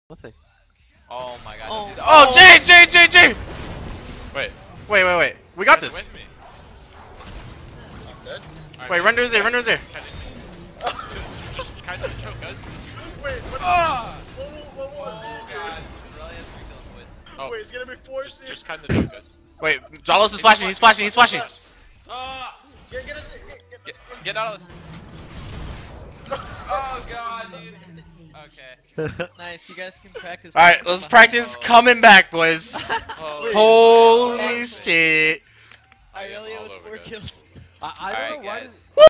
Nothing. Oh my god. Oh, Oh, J! Wait. Wait. We got this. With me. Dead? Wait, run to his ear, run to his ear. Just kind of choke us. Wait, what was Oh it? god. Brilliant. Oh. Wait, it's gonna be forced. Just kind of choke us. Wait, Jalos is flashing, he's flashing. Get us. Get out of this. Oh god, dude. Okay. nice, you guys can practice. Alright, let's practice coming back, boys. Oh. Holy shit. I only All have over, 4 guys. kills. I don't know why. guys.